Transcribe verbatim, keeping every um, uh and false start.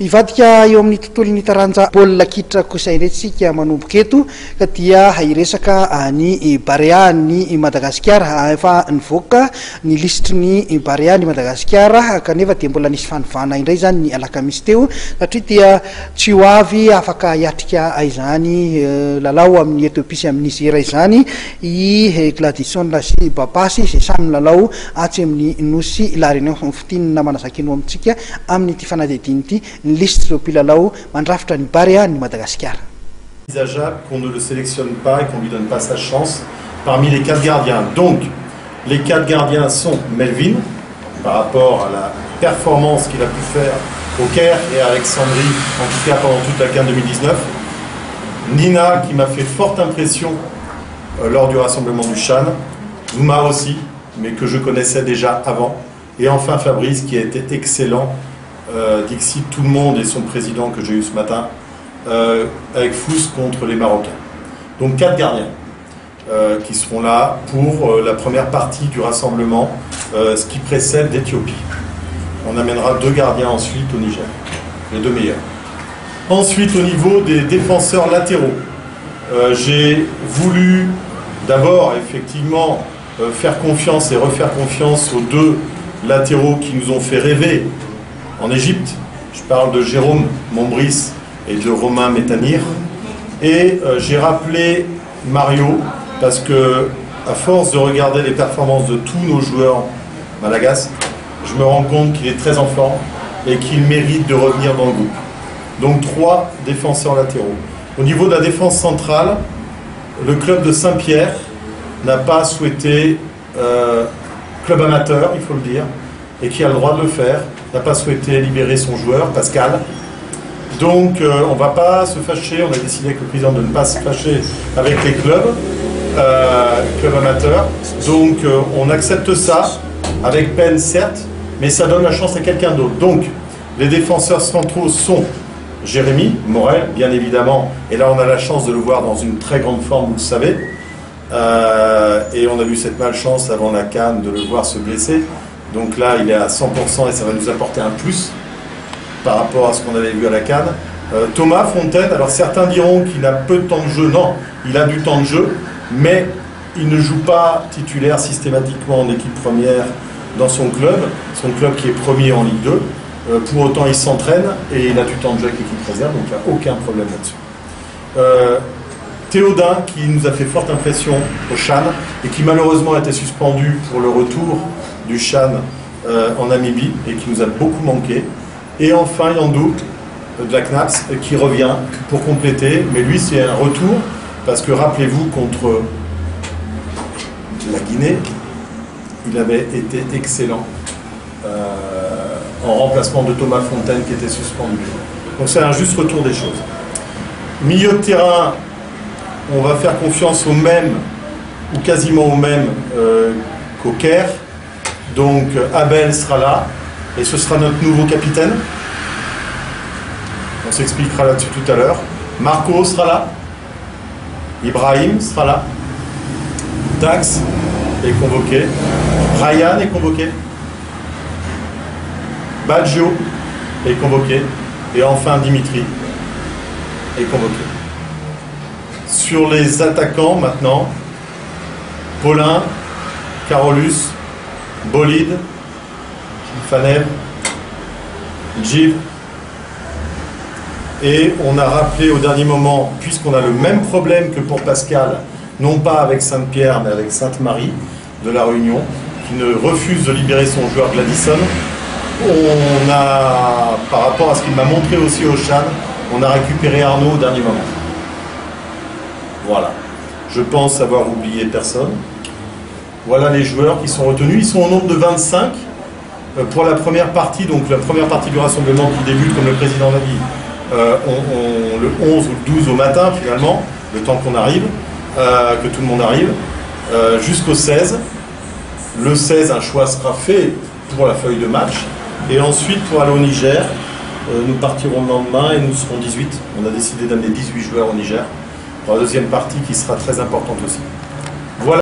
Ivadika eo amin'ny tontolon'ny taranja baolina kitra kosa iretsika manomboka eto ka dia hiresaka ny Barea ny Madagasikara efa nivoaka ny listrin'ny Barea ny Madagasikara kanefa dia mbola nisy fanovana indray zany ny alakamisy teo satria dia tsy ho avy afaka hiatrika izany lalao amin'ny Ethiopia sy amin'ny Nigeria izany i Gladison sy Babasy sy samy lalao atsy amin'ny nosy la réunion fitinina manazakino amintsika amin'ny ty fanadidiny ty liste pilalao mandrafitra ny Barea ny Madagascar. Envisageable qu'on ne le sélectionne pas et qu'on lui donne pas sa chance parmi les quatre gardiens. Donc les quatre gardiens sont Melvin par rapport à la performance qu'il a pu faire au Caire et à Alexandrie, en tout cas pendant toute la CAN deux mille dix-neuf. Nina qui m'a fait forte impression euh, lors du rassemblement du Chan. Zouma aussi, mais que je connaissais déjà avant. Et enfin Fabrice qui a été excellent. Euh, Dixit tout le monde et son président que j'ai eu ce matin euh, avec Fous contre les Marocains. Donc quatre gardiens euh, qui seront là pour euh, la première partie du rassemblement, euh, ce qui précède l'Éthiopie. On amènera deux gardiens ensuite au Niger, les deux meilleurs. Ensuite au niveau des défenseurs latéraux, euh, j'ai voulu d'abord effectivement euh, faire confiance et refaire confiance aux deux latéraux qui nous ont fait rêver en Égypte. Je parle de Jérôme Mombris et de Romain Métanir. Et euh, j'ai rappelé Mario parce que, à force de regarder les performances de tous nos joueurs malagasy, je me rends compte qu'il est très en forme et qu'il mérite de revenir dans le groupe. Donc trois défenseurs latéraux. Au niveau de la défense centrale, le club de Saint-Pierre n'a pas souhaité, euh, club amateur, il faut le dire, et qui a le droit de le faire, n'a pas souhaité libérer son joueur, Pascal. Donc euh, on ne va pas se fâcher, on a décidé avec le président de ne pas se fâcher avec les clubs, euh, clubs amateurs. Donc euh, on accepte ça, avec peine certes, mais ça donne la chance à quelqu'un d'autre. Donc les défenseurs centraux sont Jérémy Morel, bien évidemment, et là on a la chance de le voir dans une très grande forme, vous le savez. Euh, et on a eu cette malchance avant la CAN de le voir se blesser. Donc là, il est à cent pour cent et ça va nous apporter un plus par rapport à ce qu'on avait vu à la CAN. Euh, Thomas Fontaine, alors certains diront qu'il a peu de temps de jeu. Non, il a du temps de jeu, mais il ne joue pas titulaire systématiquement en équipe première dans son club, son club qui est premier en Ligue deux. Euh, pour autant, il s'entraîne et il a du temps de jeu avec l'équipe réserve, donc il n'y a aucun problème là-dessus. Euh, Théodin, qui nous a fait forte impression au Chan et qui malheureusement a été suspendu pour le retour du Chan euh, en Namibie et qui nous a beaucoup manqué. Et enfin Yandou euh, de la CNAPS euh, qui revient pour compléter, mais lui c'est un retour parce que rappelez-vous contre la Guinée, il avait été excellent euh, en remplacement de Thomas Fontaine qui était suspendu. Donc c'est un juste retour des choses. Milieu de terrain, on va faire confiance au même ou quasiment au même euh, qu'au Caire. Donc Abel sera là et ce sera notre nouveau capitaine. On s'expliquera là-dessus tout à l'heure. Marco sera là. Ibrahim sera là. Dax est convoqué. Ryan est convoqué. Baggio est convoqué. Et enfin Dimitri est convoqué. Sur les attaquants maintenant, Paulin, Carolus, Bolide, Fanev, Gilles. Et on a rappelé au dernier moment, puisqu'on a le même problème que pour Pascal, non pas avec Sainte-Pierre, mais avec Sainte-Marie de la Réunion, qui ne refuse de libérer son joueur Gladison, on a, par rapport à ce qu'il m'a montré aussi au Chan, on a récupéré Arnaud au dernier moment. Voilà. Je pense avoir oublié personne. Voilà les joueurs qui sont retenus. Ils sont au nombre de vingt-cinq pour la première partie, donc la première partie du rassemblement qui débute, comme le président l'a dit, euh, on, on, le onze ou le douze au matin finalement, le temps qu'on arrive, euh, que tout le monde arrive, euh, jusqu'au seize. Le seize, un choix sera fait pour la feuille de match. Et ensuite, pour aller au Niger, euh, nous partirons le lendemain et nous serons dix-huit. On a décidé d'amener dix-huit joueurs au Niger pour la deuxième partie qui sera très importante aussi.